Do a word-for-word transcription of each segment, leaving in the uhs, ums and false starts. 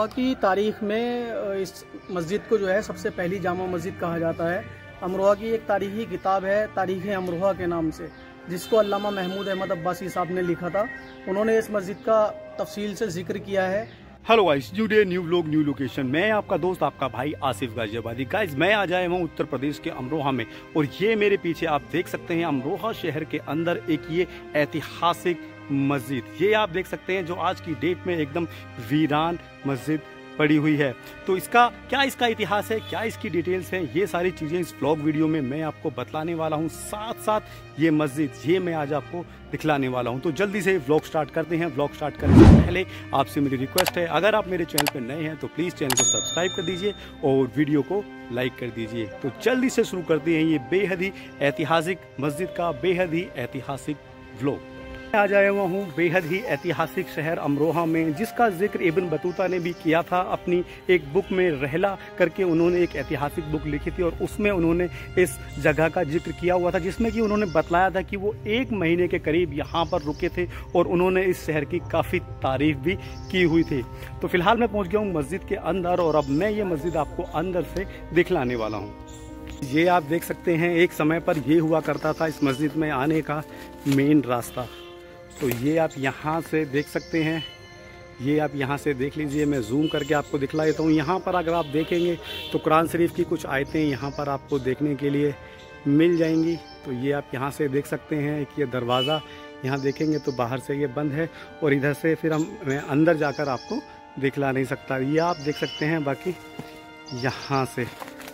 अमरोहा की तारीख़ में इस मस्जिद को जो है सबसे पहली जामा मस्जिद कहा जाता है। अमरोहा की एक तारीख़ी किताब है तारीख़ अमरोहा के नाम से, जिसको अल्लामा महमूद अहमद अब्बासी साहब ने लिखा था। उन्होंने इस मस्जिद का तफसील से जिक्र किया है। Hello guys, new day new vlog new location. मैं आपका दोस्त आपका भाई आसिफ गाजियाबादी। गाइस, मैं आ जाया हूँ उत्तर प्रदेश के अमरोहा में, और ये मेरे पीछे आप देख सकते हैं अमरोहा शहर के अंदर एक ये ऐतिहासिक मस्जिद। ये आप देख सकते हैं जो आज की डेट में एकदम वीरान मस्जिद पड़ी हुई है। तो इसका क्या इसका इतिहास है, क्या इसकी डिटेल्स हैं, ये सारी चीज़ें इस व्लॉग वीडियो में मैं आपको बतलाने वाला हूँ। साथ साथ ये मस्जिद ये मैं आज आपको दिखलाने वाला हूँ। तो जल्दी से व्लॉग स्टार्ट करते हैं। व्लॉग स्टार्ट करने से पहले आपसे मेरी रिक्वेस्ट है, अगर आप मेरे चैनल पर नए हैं तो प्लीज़ चैनल को सब्सक्राइब कर दीजिए और वीडियो को लाइक कर दीजिए। तो जल्दी से शुरू करते हैं ये बेहद ही ऐतिहासिक मस्जिद का बेहद ही ऐतिहासिक व्लॉग। आ जाया हुआ हूँ बेहद ही ऐतिहासिक शहर अमरोहा में, जिसका जिक्र इब्न बतूता ने भी किया था अपनी एक बुक में। रहला करके उन्होंने एक ऐतिहासिक बुक लिखी थी और उसमें उन्होंने इस जगह का जिक्र किया हुआ था, जिसमें कि उन्होंने बतलाया था कि वो एक महीने के करीब यहाँ पर रुके थे और उन्होंने इस शहर की काफ़ी तारीफ भी की हुई थी। तो फिलहाल मैं पहुँच गया हूँ मस्जिद के अंदर, और अब मैं ये मस्जिद आपको अंदर से दिखलाने वाला हूँ। ये आप देख सकते हैं एक समय पर ये हुआ करता था इस मस्जिद में आने का मेन रास्ता। तो ये आप यहाँ से देख सकते हैं, ये आप यहाँ से देख लीजिए। मैं जूम करके आपको दिखला देता हूँ। यहाँ पर अगर आप देखेंगे तो कुरान शरीफ की कुछ आयतें यहाँ पर आपको देखने के लिए मिल जाएंगी। तो ये आप यहाँ से देख सकते हैं। एक ये दरवाज़ा यहाँ देखेंगे तो बाहर से ये बंद है, और इधर से फिर हम मैं अंदर जाकर आपको दिखला नहीं सकता। ये आप देख सकते हैं बाकी यहाँ से।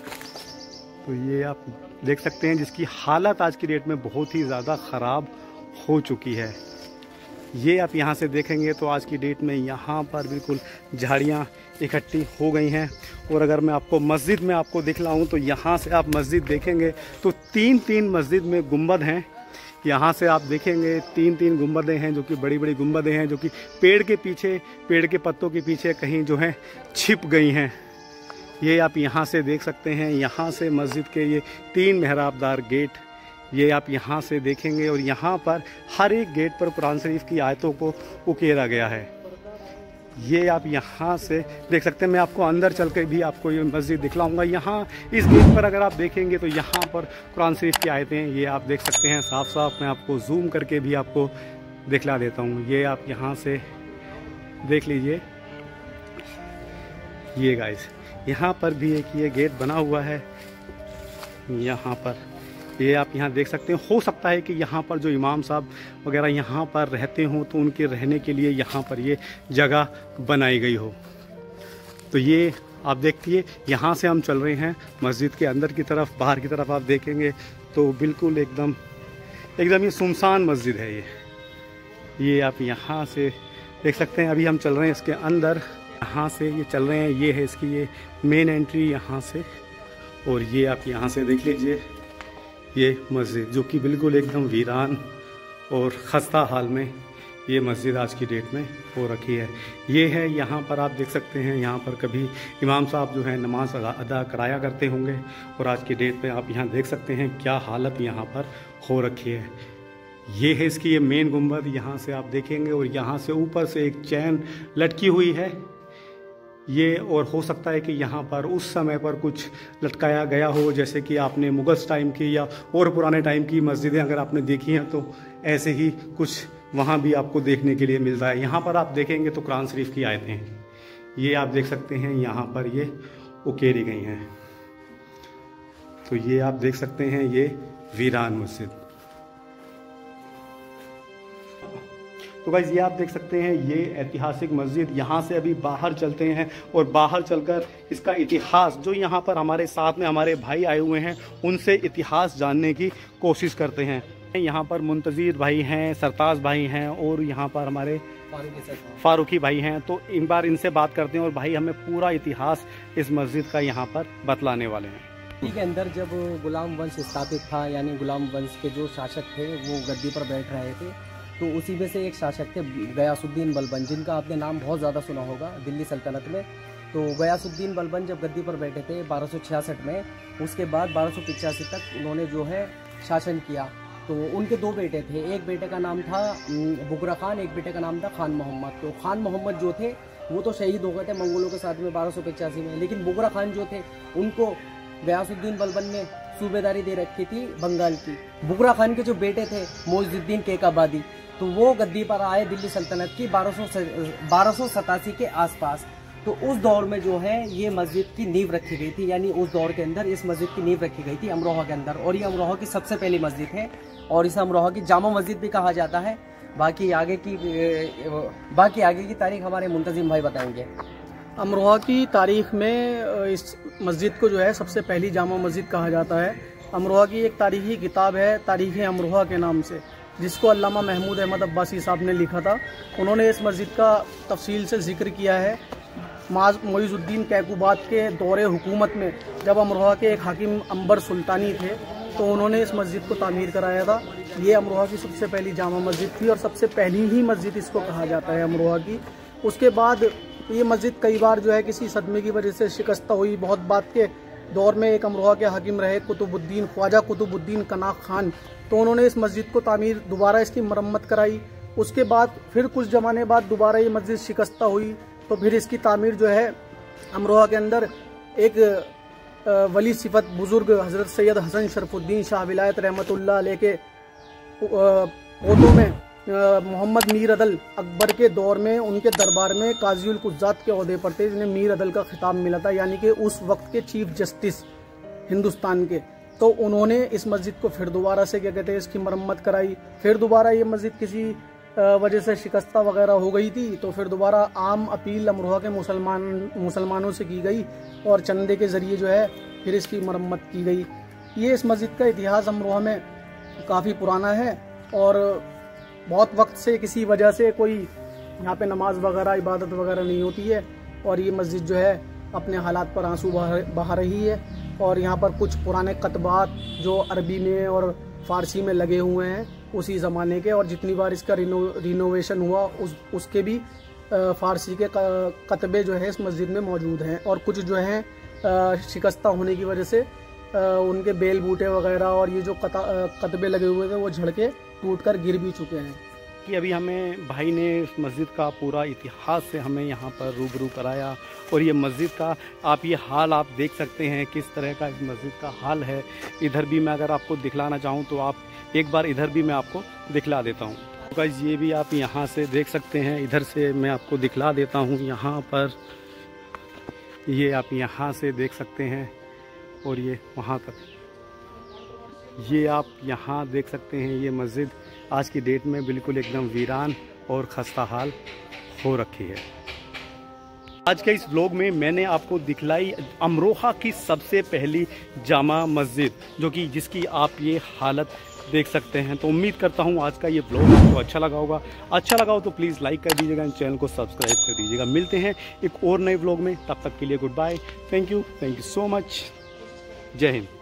तो ये आप देख सकते हैं जिसकी हालत आज की डेट में बहुत ही ज़्यादा ख़राब हो चुकी है। ये आप यहाँ से देखेंगे तो आज की डेट में यहाँ पर बिल्कुल झाड़ियाँ इकट्ठी हो गई हैं। और अगर मैं आपको मस्जिद में आपको दिखलाऊँ तो यहाँ से आप मस्जिद देखेंगे तो तीन तीन मस्जिद में गुंबद हैं। यहाँ से आप देखेंगे तीन तीन गुंबदें हैं, जो कि बड़ी बड़ी गुंबदें हैं, जो कि पेड़ के पीछे पेड़ के पत्तों के पीछे कहीं जो है छिप गई हैं। ये आप यहाँ से देख सकते हैं। यहाँ से मस्जिद के ये तीन मेहराबदार गेट ये आप यहाँ से देखेंगे, और यहाँ पर हर एक गेट पर कुरान शरीफ की आयतों को उकेरा गया है। ये आप यहाँ से देख सकते हैं। मैं आपको अंदर चल के भी आपको ये मस्जिद दिखलाऊंगा। यहाँ इस गेट पर अगर आप देखेंगे तो यहाँ पर कुरान शरीफ की आयतें ये आप देख सकते हैं साफ साफ। मैं आपको जूम करके भी आपको दिखला देता हूँ। ये आप यहाँ से देख लीजिए। ये गाइस, यहाँ पर भी एक ये गेट बना हुआ है। यहाँ पर ये आप यहाँ देख सकते हैं। हो सकता है कि यहाँ पर जो इमाम साहब वगैरह यहाँ पर रहते हों तो उनके रहने के लिए यहाँ पर ये जगह बनाई गई हो। तो ये आप देखिए, यहाँ से हम चल रहे हैं मस्जिद के अंदर की तरफ। बाहर की तरफ आप देखेंगे तो बिल्कुल एकदम एकदम ये सुनसान मस्जिद है। ये ये आप यहाँ से देख सकते हैं। अभी हम चल रहे हैं इसके अंदर। यहाँ से ये चल रहे हैं, ये है इसकी ये मेन एंट्री यहाँ से। और ये आप यहाँ से देख लीजिए ये मस्जिद, जो कि बिल्कुल एकदम वीरान और ख़स्ता हाल में ये मस्जिद आज की डेट में हो रखी है। ये है यहाँ पर आप देख सकते हैं। यहाँ पर कभी इमाम साहब जो है नमाज अदा कराया करते होंगे, और आज की डेट में आप यहाँ देख सकते हैं क्या हालत यहाँ पर हो रखी है। ये है इसकी ये मेन गुंबद, यहाँ से आप देखेंगे, और यहाँ से ऊपर से एक चैन लटकी हुई है ये। और हो सकता है कि यहाँ पर उस समय पर कुछ लटकाया गया हो, जैसे कि आपने मुगल्स टाइम की या और पुराने टाइम की मस्जिदें अगर आपने देखी हैं तो ऐसे ही कुछ वहाँ भी आपको देखने के लिए मिलता है। यहाँ पर आप देखेंगे तो कुरान शरीफ की आयतें हैं ये आप देख सकते हैं, यहाँ पर ये उकेरी गई हैं। तो ये आप देख सकते हैं ये वीरान मस्जिद। तो गाइस, ये आप देख सकते हैं ये ऐतिहासिक मस्जिद। यहाँ से अभी बाहर चलते हैं और बाहर चलकर इसका इतिहास, जो यहाँ पर हमारे साथ में हमारे भाई आए हुए हैं, उनसे इतिहास जानने की कोशिश करते हैं। यहाँ पर मुंतज़िर भाई हैं, सरताज भाई हैं, और यहाँ पर हमारे फारूकी भाई हैं। तो इन बार इनसे बात करते हैं और भाई हमें पूरा इतिहास इस मस्जिद का यहाँ पर बतलाने वाले हैं। दिल्ली के अंदर जब गुलाम वंश स्थापित था, यानी गुलाम वंश के जो शासक थे वो गद्दी पर बैठ रहे थे, तो उसी में से एक शासक थे गयासुद्दीन बलबन, जिनका आपने नाम बहुत ज़्यादा सुना होगा दिल्ली सल्तनत में। तो गयासुद्दीन बलबन जब गद्दी पर बैठे थे बारह सौ छियासठ में, उसके बाद बारह सौ पिचासी तक उन्होंने जो है शासन किया। तो उनके दो बेटे थे, एक बेटे का नाम था बुगरा खान, एक बेटे का नाम था खान मोहम्मद। तो खान मोहम्मद जो थे वो तो शहीद हो गए थे मंगोलों के साथ में बारह सौ पचासी में, लेकिन बुगरा खान जो थे उनको गयासुद्दीन बलबन ने सूबेदारी दे रखी थी बंगाल की। बुगरा खान के जो बेटे थे मोइजुद्दीन केकाबादी, तो वो गद्दी पर आए दिल्ली सल्तनत की बारह सौ सतासी के आसपास। तो उस दौर में जो है ये मस्जिद की नींव रखी गई थी, यानी उस दौर के अंदर इस मस्जिद की नींव रखी गई थी अमरोहा के अंदर, और ये अमरोहा की सबसे पहली मस्जिद है और इसे अमरोहा की जामा मस्जिद भी कहा जाता है। बाकी आगे की बाकी आगे की तारीख हमारे मुंतजिम भाई बताएंगे। अमरोहा की तारीख में इस मस्जिद को जो है सबसे पहली जामा मस्जिद कहा जाता है। अमरोहा की एक तारीखी किताब है तारीख अमरोहा के नाम से, जिसको अल्लामा महमूद अहमद अब्बासी साहब ने लिखा था। उन्होंने इस मस्जिद का तफसील से जिक्र किया है। मोइजुद्दीन कैकुबाद के दौरे हुकूमत में जब अमरोहा के एक हाकिम अंबर सुल्तानी थे, तो उन्होंने इस मस्जिद को तामीर कराया था। ये अमरोहा की सबसे पहली जामा मस्जिद थी और सबसे पहली ही मस्जिद इसको कहा जाता है अमरोहा की। उसके बाद ये मस्जिद कई बार जो है किसी सदमे की वजह से शिकस्त हुई। बहुत बात के दौर में एक अमरोहा के हाकिम रहे कुतुबुद्दीन ख्वाजा कुतुबुद्दीन कनाक खान, तो उन्होंने इस मस्जिद को तामीर दोबारा इसकी मरम्मत कराई। उसके बाद फिर कुछ ज़माने बाद दोबारा ये मस्जिद शिकस्त हुई, तो फिर इसकी तामीर जो है अमरोहा के अंदर एक वली सिफत बुजुर्ग हज़रत सैयद हसन शरफुद्दीन शाह विलायत रहमतुल्लाह अलैह के ओटो में मोहम्मद मीर अदल अकबर के दौर में उनके दरबार में काजी उल कुज़्ज़ात के ओहदे पर थे, जिन्हें मीर अदल का खिताब मिला था, यानी कि उस वक्त के चीफ जस्टिस हिंदुस्तान के। तो उन्होंने इस मस्जिद को फिर दोबारा से क्या कहते हैं इसकी मरम्मत कराई। फिर दोबारा ये मस्जिद किसी वजह से शिकस्ता वगैरह हो गई थी, तो फिर दोबारा आम अपील अमरोहा के मुसलमान मुसलमानों से की गई और चंदे के ज़रिए जो है फिर इसकी मरम्मत की गई। ये इस मस्जिद का इतिहास अमरोहा में काफ़ी पुराना है और बहुत वक्त से किसी वजह से कोई यहाँ पे नमाज वगैरह इबादत वगैरह नहीं होती है, और ये मस्जिद जो है अपने हालात पर आंसू बहा रही है। और यहाँ पर कुछ पुराने कतबात जो अरबी में और फ़ारसी में लगे हुए हैं उसी ज़माने के, और जितनी बार इसका रिनो रिनोवेशन हुआ उस उसके भी फ़ारसी के कतबे जो है इस मस्जिद में मौजूद हैं। और कुछ जो हैं शिकस्ता होने की वजह से उनके बेल बूटे वगैरह और ये जो कतबे लगे हुए थे वो झड़ के टूट कर गिर भी चुके हैं। कि अभी हमें भाई ने इस मस्जिद का पूरा इतिहास से हमें यहाँ पर रूबरू कराया, और ये मस्जिद का आप ये हाल आप देख सकते हैं किस तरह का इस मस्जिद का हाल है। इधर भी मैं अगर आपको दिखलाना चाहूँ तो आप एक बार इधर भी मैं आपको दिखला देता हूँ। तो गाइस ये भी आप यहाँ से देख सकते हैं, इधर से मैं आपको दिखला देता हूँ। यहाँ पर ये आप यहाँ से देख सकते हैं और ये वहाँ तक ये आप यहाँ देख सकते हैं। ये मस्जिद आज की डेट में बिल्कुल एकदम वीरान और खस्ता हाल हो रखी है। आज के इस व्लॉग में मैंने आपको दिखलाई अमरोहा की सबसे पहली जामा मस्जिद, जो कि जिसकी आप ये हालत देख सकते हैं। तो उम्मीद करता हूँ आज का ये व्लॉग आपको अच्छा लगा होगा। अच्छा लगा हो तो प्लीज़ लाइक कर दीजिएगा, चैनल को सब्सक्राइब कर दीजिएगा। मिलते हैं एक और नए व्लॉग में, तब तक के लिए goodbye. Thank you thank you so much. जय हिंद।